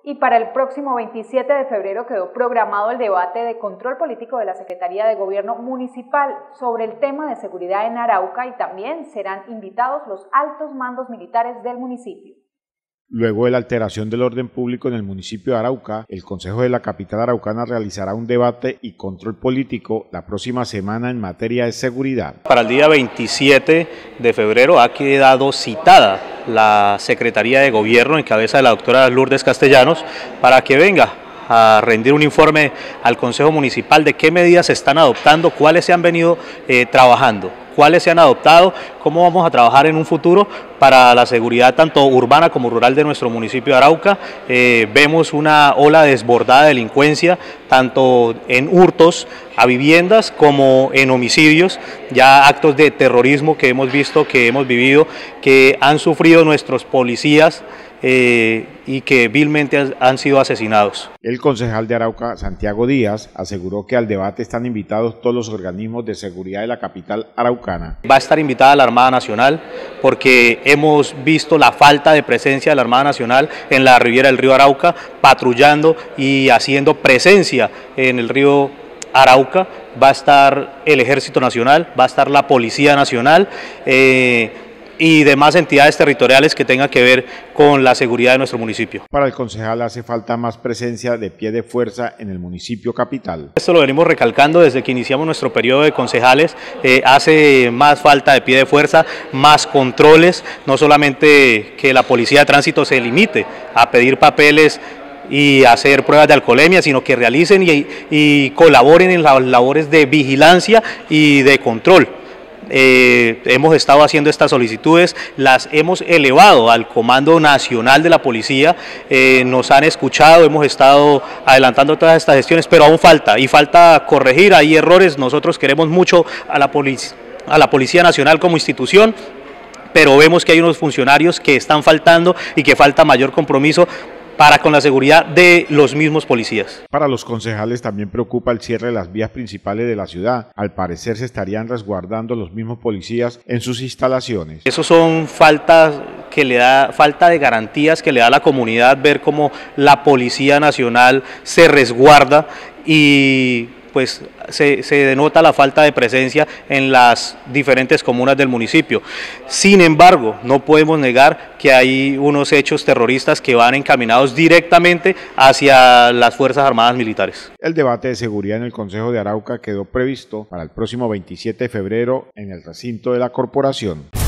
Y para el próximo 27 de febrero quedó programado el debate de control político de la Secretaría de Gobierno Municipal sobre el tema de seguridad en Arauca, y también serán invitados los altos mandos militares del municipio. Luego de la alteración del orden público en el municipio de Arauca, el Consejo de la capital araucana realizará un debate y control político la próxima semana en materia de seguridad. Para el día 27 de febrero ha quedado citada la Secretaría de Gobierno en cabeza de la doctora Lourdes Castellanos para que venga a rendir un informe al Consejo Municipal de qué medidas se están adoptando, cuáles se han venido trabajando, cuáles se han adoptado, cómo vamos a trabajar en un futuro para la seguridad tanto urbana como rural de nuestro municipio de Arauca. Vemos una ola desbordada de delincuencia, tanto en hurtos a viviendas como en homicidios, ya actos de terrorismo que hemos visto, que hemos vivido, que han sufrido nuestros policías y que vilmente han sido asesinados. El concejal de Arauca, Santiago Díaz, aseguró que al debate están invitados todos los organismos de seguridad de la capital araucana. Va a estar invitada la Armada Nacional porque hemos visto la falta de presencia de la Armada Nacional en la ribera del río Arauca, patrullando y haciendo presencia en el río Arauca. Va a estar el Ejército Nacional, va a estar la Policía Nacional, y demás entidades territoriales que tengan que ver con la seguridad de nuestro municipio. Para el concejal hace falta más presencia de pie de fuerza en el municipio capital. Esto lo venimos recalcando desde que iniciamos nuestro periodo de concejales. Hace más falta de pie de fuerza, más controles, no solamente que la policía de tránsito se limite a pedir papeles y hacer pruebas de alcoholemia, sino que realicen y colaboren en las labores de vigilancia y de control. Hemos estado haciendo estas solicitudes, las hemos elevado al Comando Nacional de la Policía, nos han escuchado, hemos estado adelantando todas estas gestiones, pero aún falta corregir, hay errores. Nosotros queremos mucho a la Policía Nacional como institución, pero vemos que hay unos funcionarios que están faltando y que falta mayor compromiso para con la seguridad de los mismos policías. Para los concejales también preocupa el cierre de las vías principales de la ciudad. Al parecer se estarían resguardando los mismos policías en sus instalaciones. Eso son falta de garantías que le da a la comunidad ver cómo la Policía Nacional se resguarda y pues se denota la falta de presencia en las diferentes comunas del municipio. Sin embargo, no podemos negar que hay unos hechos terroristas que van encaminados directamente hacia las Fuerzas Armadas Militares. El debate de seguridad en el Consejo de Arauca quedó previsto para el próximo 27 de febrero en el recinto de la corporación.